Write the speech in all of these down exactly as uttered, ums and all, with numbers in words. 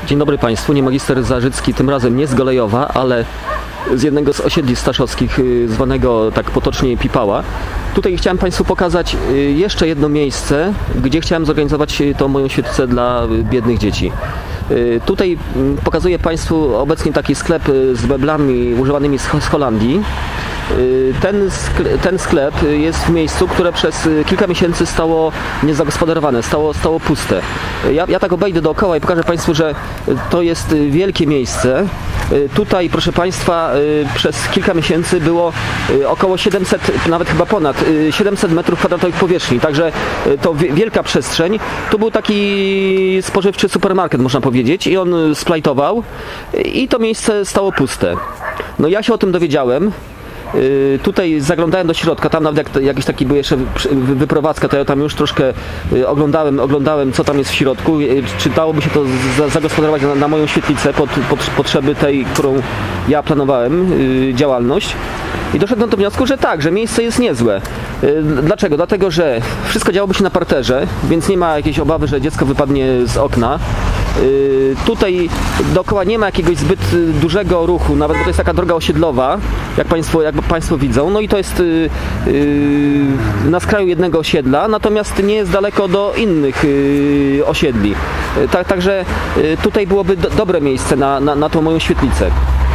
Dzień dobry Państwu, nie magister Zarzycki, tym razem nie z Golejowa, ale z jednego z osiedli staszowskich, zwanego tak potocznie Pipała. Tutaj chciałem Państwu pokazać jeszcze jedno miejsce, gdzie chciałem zorganizować tą moją świetlicę dla biednych dzieci. Tutaj pokazuję Państwu obecnie taki sklep z meblami używanymi z Holandii. Ten sklep, ten sklep jest w miejscu, które przez kilka miesięcy stało niezagospodarowane, stało, stało puste. Ja, ja tak obejdę dookoła i pokażę Państwu, że to jest wielkie miejsce. Tutaj, proszę Państwa, przez kilka miesięcy było około siedemset, nawet chyba ponad siedemset metrów kwadratowych powierzchni, także to wielka przestrzeń. Tu był taki spożywczy supermarket, można powiedzieć, i on splajtował i to miejsce stało puste. No ja się o tym dowiedziałem. Tutaj zaglądałem do środka, tam nawet jak, jakiś taki był jeszcze wyprowadzka, to ja tam już troszkę oglądałem, oglądałem co tam jest w środku, czy dałoby się to za, zagospodarować na, na moją świetlicę pod, pod potrzeby tej, którą ja planowałem, działalność. I doszedłem do wniosku, że tak, że miejsce jest niezłe. Dlaczego? Dlatego, że wszystko działoby się na parterze, więc nie ma jakiejś obawy, że dziecko wypadnie z okna. Tutaj dookoła nie ma jakiegoś zbyt dużego ruchu, nawet bo to jest taka droga osiedlowa, jak Państwo, jak Państwo widzą. No i to jest na skraju jednego osiedla, natomiast nie jest daleko do innych osiedli. Tak, także tutaj byłoby do, dobre miejsce na, na, na tą moją świetlicę.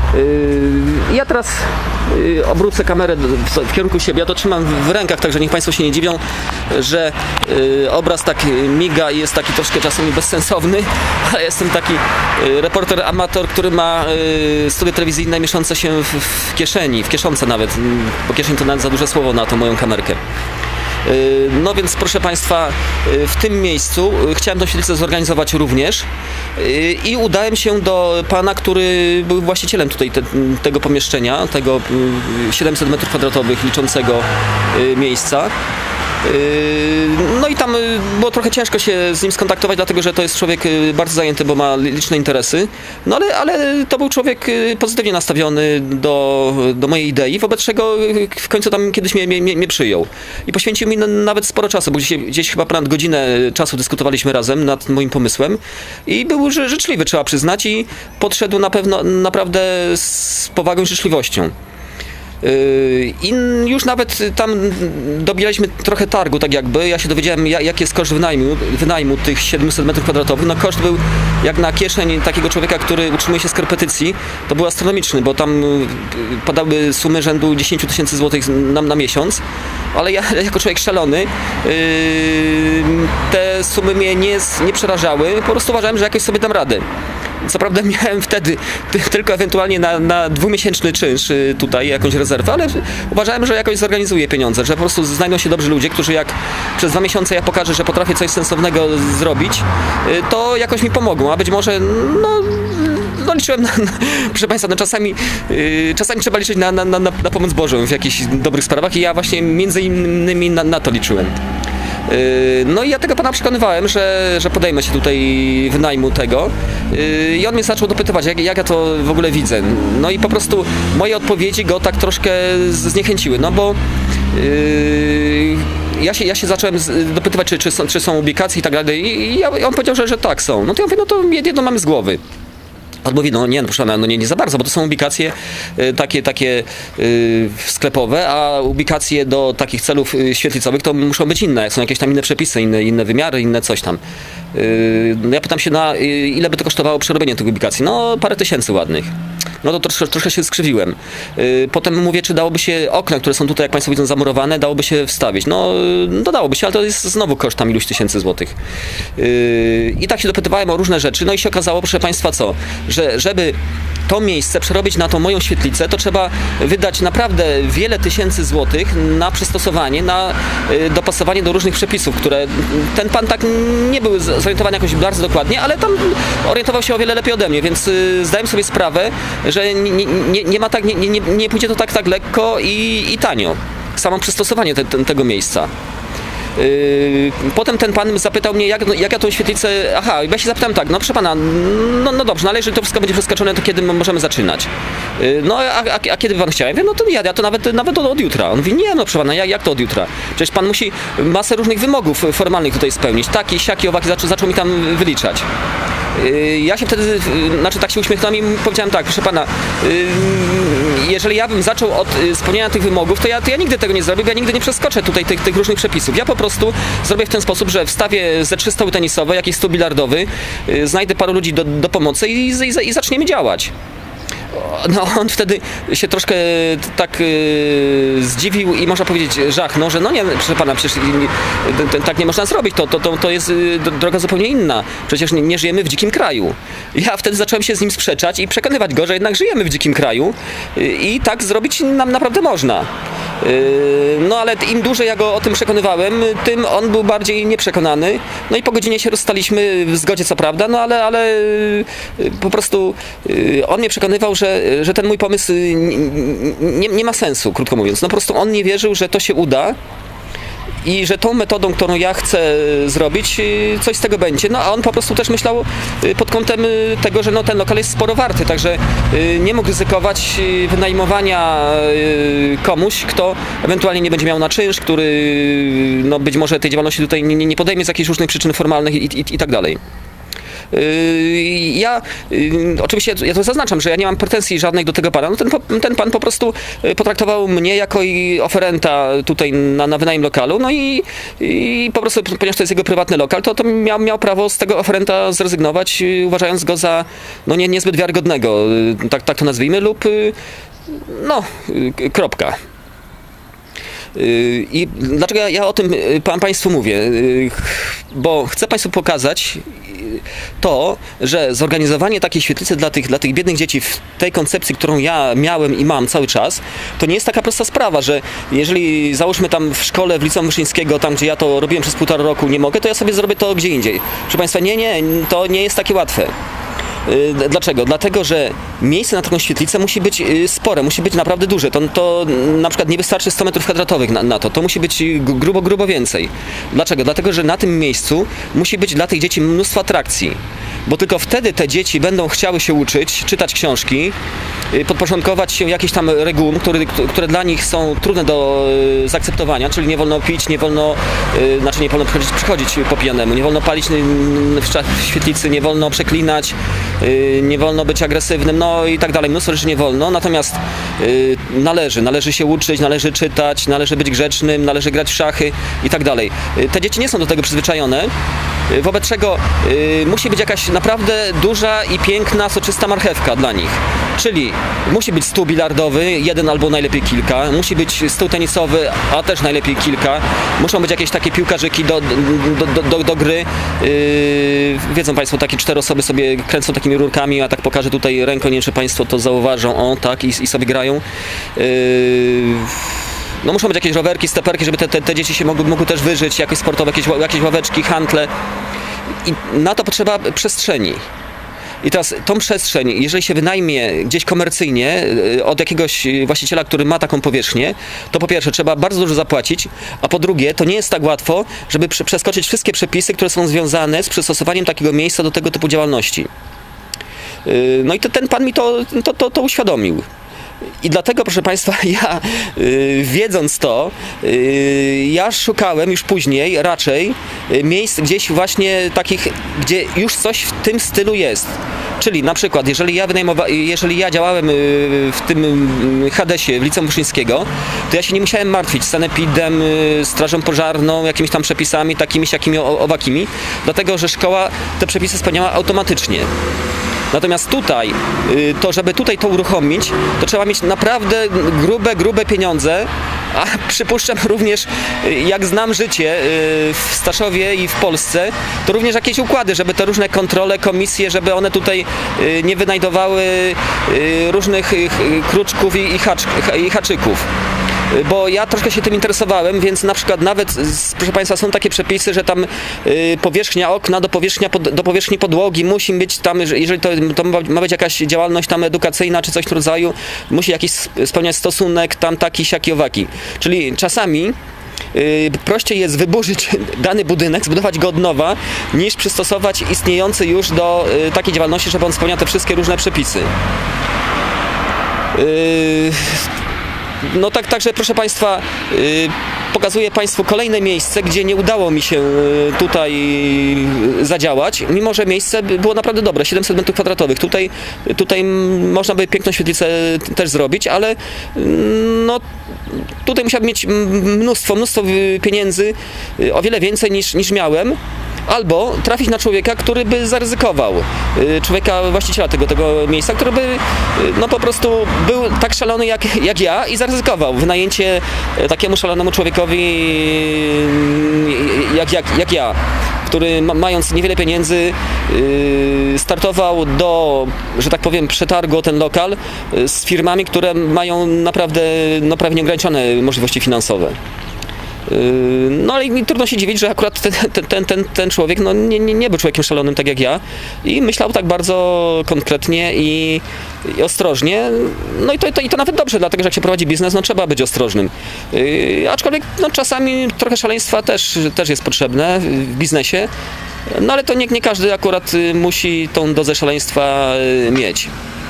Ja teraz obrócę kamerę w kierunku siebie, ja to trzymam w rękach, także niech Państwo się nie dziwią, że obraz tak miga i jest taki troszkę czasami bezsensowny, ale jestem taki reporter amator, który ma studio telewizyjne mieszczące się w kieszeni, w kieszonce nawet, bo kieszeń to nawet za duże słowo na tą moją kamerkę. No więc proszę Państwa, w tym miejscu chciałem tą świetlicę zorganizować również i udałem się do pana, który był właścicielem tutaj te, tego pomieszczenia, tego siedemset metrów kwadratowych liczącego miejsca. No i tam było trochę ciężko się z nim skontaktować, dlatego że to jest człowiek bardzo zajęty, bo ma liczne interesy. No ale, ale to był człowiek pozytywnie nastawiony do, do mojej idei, wobec czego w końcu tam kiedyś mnie, mnie, mnie przyjął. I poświęcił mi nawet sporo czasu, bo gdzieś, gdzieś chyba ponad godzinę czasu dyskutowaliśmy razem nad moim pomysłem. I był życzliwy, trzeba przyznać, i podszedł na pewno naprawdę z powagą i życzliwością. I już nawet tam dobijaliśmy trochę targu, tak jakby. Ja się dowiedziałem, jaki jest koszt wynajmu, wynajmu tych siedemset metrów kwadratowych. No koszt był jak na kieszeń takiego człowieka, który utrzymuje się z korepetycji, to był astronomiczny, bo tam padały sumy rzędu dziesięć tysięcy złotych na, na miesiąc. Ale ja jako człowiek szalony, te sumy mnie nie, nie przerażały, po prostu uważałem, że jakoś sobie dam radę. Co prawda miałem wtedy tylko ewentualnie na, na dwumiesięczny czynsz tutaj jakąś rezerwę, ale uważałem, że jakoś zorganizuję pieniądze, że po prostu znajdą się dobrzy ludzie, którzy jak przez dwa miesiące ja pokażę, że potrafię coś sensownego zrobić, to jakoś mi pomogą, a być może no, no liczyłem na, na, proszę Państwa, no czasami, yy, czasami trzeba liczyć na, na, na, na pomoc Bożą w jakichś dobrych sprawach i ja właśnie między innymi na, na to liczyłem. No i ja tego pana przekonywałem, że, że podejmę się tutaj wynajmu tego i on mnie zaczął dopytywać, jak, jak ja to w ogóle widzę. No i po prostu moje odpowiedzi go tak troszkę zniechęciły, no bo yy, ja, się, ja się zacząłem dopytywać, czy, czy, są, czy są ubikacje i tak dalej i ja, on powiedział, że, że tak są. No to ja mówię, no to jedno mamy z głowy. On mówi, no nie, no proszę, no nie, nie za bardzo, bo to są ubikacje y, takie, takie y, sklepowe, a ubikacje do takich celów y, świetlicowych to muszą być inne, są jakieś tam inne przepisy, inne, inne wymiary, inne coś tam. Y, no ja pytam się, na y, ile by to kosztowało przerobienie tych ubikacji? No parę tysięcy ładnych. No to troszkę, troszkę się skrzywiłem. Yy, potem mówię, czy dałoby się okna, które są tutaj, jak Państwo widzą, zamurowane, dałoby się wstawić. No, no dałoby się, ale to jest znowu koszt tam iluś tysięcy złotych. Yy, I tak się dopytywałem o różne rzeczy, no i się okazało, proszę Państwa, co? Że żeby to miejsce przerobić na tą moją świetlicę, to trzeba wydać naprawdę wiele tysięcy złotych na przystosowanie, na yy, dopasowanie do różnych przepisów, które ten pan tak nie był zorientowany jakoś bardzo dokładnie, ale tam orientował się o wiele lepiej ode mnie, więc yy, zdałem sobie sprawę, że nie, nie, nie ma tak, nie, nie, nie pójdzie to tak, tak lekko i, i tanio. Samo przystosowanie te, te, tego miejsca. Yy, potem ten pan zapytał mnie, jak, no, jak ja tą świetlicę... Aha, ja się zapytałem tak, no proszę pana, no, no dobrze, no ale jeżeli to wszystko będzie przeskoczone, to kiedy możemy zaczynać? Yy, no a, a, a kiedy by pan chciał? Ja mówię, no to ja, ja to nawet, nawet od, od jutra. On mówi, nie no proszę pana, jak, jak to od jutra? Przecież pan musi masę różnych wymogów formalnych tutaj spełnić. Taki, siaki, owaki, zaczął, zaczął mi tam wyliczać. Ja się wtedy, znaczy tak się uśmiechnąłem i powiedziałem tak, proszę pana, jeżeli ja bym zaczął od spełniania tych wymogów, to ja, to ja nigdy tego nie zrobię, bo ja nigdy nie przeskoczę tutaj tych, tych różnych przepisów. Ja po prostu zrobię w ten sposób, że wstawię ze trzy stoły tenisowe, jakiś stół bilardowy, znajdę paru ludzi do, do pomocy i, i, i zaczniemy działać. No on wtedy się troszkę tak yy, zdziwił i można powiedzieć żachnął, że no nie, proszę pana, przecież yy, tak nie można zrobić, to, to, to, to jest yy, droga zupełnie inna, przecież nie, nie żyjemy w dzikim kraju. Ja wtedy zacząłem się z nim sprzeczać i przekonywać go, że jednak żyjemy w dzikim kraju yy, i tak zrobić nam naprawdę można. No ale im dłużej ja go o tym przekonywałem, tym on był bardziej nieprzekonany. No i po godzinie się rozstaliśmy w zgodzie, co prawda, no ale, ale po prostu on mnie przekonywał, że, że ten mój pomysł nie, nie ma sensu, krótko mówiąc. No po prostu on nie wierzył, że to się uda. I że tą metodą, którą ja chcę zrobić, coś z tego będzie. No a on po prostu też myślał pod kątem tego, że no, ten lokal jest sporo warty, także nie mógł ryzykować wynajmowania komuś, kto ewentualnie nie będzie miał na czynsz, który no, być może tej działalności tutaj nie, nie podejmie z jakichś różnych przyczyn formalnych i, i, i tak dalej. Ja oczywiście ja to zaznaczam, że ja nie mam pretensji żadnych do tego pana. No ten, ten pan po prostu potraktował mnie jako i oferenta tutaj na, na wynajem lokalu, no i, i po prostu, ponieważ to jest jego prywatny lokal, to, to miał, miał prawo z tego oferenta zrezygnować, uważając go za no, nie, niezbyt wiarygodnego, tak, tak to nazwijmy, lub no, kropka. I dlaczego ja o tym Państwu mówię? Bo chcę Państwu pokazać to, że zorganizowanie takiej świetlicy dla tych, dla tych biednych dzieci w tej koncepcji, którą ja miałem i mam cały czas, to nie jest taka prosta sprawa, że jeżeli załóżmy tam w szkole w Liceum Wyszyńskiego, tam gdzie ja to robiłem przez półtora roku, nie mogę, to ja sobie zrobię to gdzie indziej. Proszę Państwa, nie, nie, to nie jest takie łatwe. Dlaczego? Dlatego, że miejsce na taką świetlicę musi być spore, musi być naprawdę duże. To, to na przykład nie wystarczy sto metrów kwadratowych na, na to, to musi być grubo, grubo więcej. Dlaczego? Dlatego, że na tym miejscu musi być dla tych dzieci mnóstwo atrakcji. Bo tylko wtedy te dzieci będą chciały się uczyć, czytać książki, podporządkować się jakieś tam regułom, które, które dla nich są trudne do zaakceptowania, czyli nie wolno pić, nie wolno, znaczy nie wolno przychodzić, przychodzić po pijanemu, nie wolno palić w świetlicy, nie wolno przeklinać, nie wolno być agresywnym, no i tak dalej, mnóstwo rzeczy nie wolno, natomiast należy, należy się uczyć, należy czytać, należy być grzecznym, należy grać w szachy i tak dalej. Te dzieci nie są do tego przyzwyczajone, wobec czego musi być jakaś naprawdę duża i piękna, soczysta marchewka dla nich. Czyli musi być stół bilardowy, jeden albo najlepiej kilka, musi być stół tenisowy, a też najlepiej kilka, muszą być jakieś takie piłkarzyki do, do, do, do, do gry. Yy, wiedzą Państwo, takie cztery osoby sobie kręcą takimi rurkami, a tak pokażę tutaj ręką, nie wiem czy Państwo to zauważą, o tak, i, i sobie grają. Yy, No muszą być jakieś rowerki, steperki, żeby te, te, te dzieci się mogły, mogły też wyżyć, jakieś sportowe, jakieś, jakieś ławeczki, hantle. I na to potrzeba przestrzeni. I teraz tą przestrzeń, jeżeli się wynajmie gdzieś komercyjnie od jakiegoś właściciela, który ma taką powierzchnię, to po pierwsze trzeba bardzo dużo zapłacić, a po drugie to nie jest tak łatwo, żeby przeskoczyć wszystkie przepisy, które są związane z przystosowaniem takiego miejsca do tego typu działalności. No i to, ten pan mi to, to, to, to uświadomił. I dlatego, proszę Państwa, ja yy, wiedząc to, yy, ja szukałem już później raczej yy, miejsc gdzieś właśnie takich, gdzie już coś w tym stylu jest. Czyli na przykład, jeżeli ja wynajmowałem, jeżeli ja działałem yy, w tym yy, Hadesie, w Liceum Wyszyńskiego, to ja się nie musiałem martwić sanepidem, yy, strażą pożarną, jakimiś tam przepisami, takimi, siakimi, owakimi, dlatego, że szkoła te przepisy spełniała automatycznie. Natomiast tutaj, to żeby tutaj to uruchomić, to trzeba mieć naprawdę grube, grube pieniądze, a przypuszczam również, jak znam życie w Staszowie i w Polsce, to również jakieś układy, żeby te różne kontrole, komisje, żeby one tutaj nie wynajdowały różnych kruczków i, hacz, i haczyków. Bo ja troszkę się tym interesowałem, więc na przykład nawet, proszę Państwa, są takie przepisy, że tam y, powierzchnia okna do, powierzchnia pod, do powierzchni podłogi musi być tam, jeżeli to, to ma być jakaś działalność tam edukacyjna czy coś w rodzaju, musi jakiś spełniać stosunek tam taki, siaki, owaki. Czyli czasami Yy, prościej jest wyburzyć dany budynek, zbudować go od nowa, niż przystosować istniejący już do yy, takiej działalności, żeby on spełniał te wszystkie różne przepisy. Yy, No tak, także proszę Państwa, yy, pokazuję Państwu kolejne miejsce, gdzie nie udało mi się tutaj zadziałać, mimo że miejsce było naprawdę dobre, siedemset metrów kwadratowych. Tutaj, tutaj można by piękną świetlicę też zrobić, ale no, tutaj musiałbym mieć mnóstwo, mnóstwo pieniędzy, o wiele więcej niż, niż miałem. Albo trafić na człowieka, który by zaryzykował, człowieka, właściciela tego, tego miejsca, który by no po prostu był tak szalony jak, jak ja i zaryzykował wynajęcie takiemu szalonemu człowiekowi jak, jak, jak ja, który mając niewiele pieniędzy startował do, że tak powiem, przetargu o ten lokal z firmami, które mają naprawdę no, prawie nieograniczone możliwości finansowe. No ale mi trudno się dziwić, że akurat ten, ten, ten, ten człowiek no, nie, nie, nie był człowiekiem szalonym tak jak ja i myślał tak bardzo konkretnie i, i ostrożnie. No i to, to, i to nawet dobrze, dlatego że jak się prowadzi biznes, no trzeba być ostrożnym. Yy, aczkolwiek no, czasami trochę szaleństwa też, też jest potrzebne w biznesie, no ale to nie, nie każdy akurat musi tą dozę szaleństwa mieć.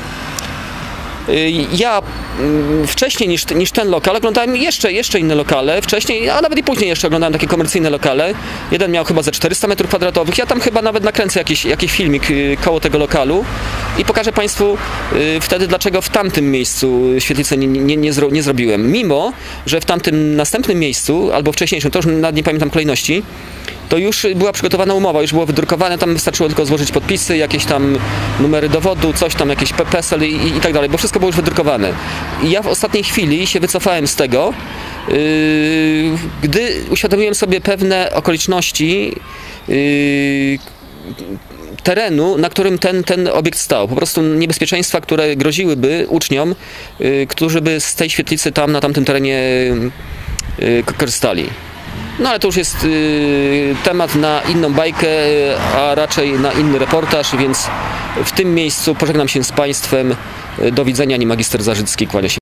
Ja wcześniej niż, niż ten lokal oglądałem jeszcze, jeszcze inne lokale, wcześniej, a nawet i później jeszcze oglądałem takie komercyjne lokale. Jeden miał chyba ze czterysta metrów kwadratowych, ja tam chyba nawet nakręcę jakiś, jakiś filmik koło tego lokalu i pokażę Państwu wtedy, dlaczego w tamtym miejscu świetlicy nie, nie, nie, zro, nie zrobiłem. Mimo, że w tamtym następnym miejscu, albo wcześniejszym, to już nawet nie pamiętam kolejności, to już była przygotowana umowa, już było wydrukowane, tam wystarczyło tylko złożyć podpisy, jakieś tam numery dowodu, coś tam, jakieś PESEL i, i, i tak dalej, bo wszystko było już wydrukowane. I ja w ostatniej chwili się wycofałem z tego, yy, gdy uświadomiłem sobie pewne okoliczności yy, terenu, na którym ten, ten obiekt stał. Po prostu niebezpieczeństwa, które groziłyby uczniom, yy, którzy by z tej świetlicy tam, na tamtym terenie yy, korzystali. No ale to już jest y, temat na inną bajkę, a raczej na inny reportaż, więc w tym miejscu pożegnam się z Państwem. Do widzenia, nie magister Zarzycki, kłania się.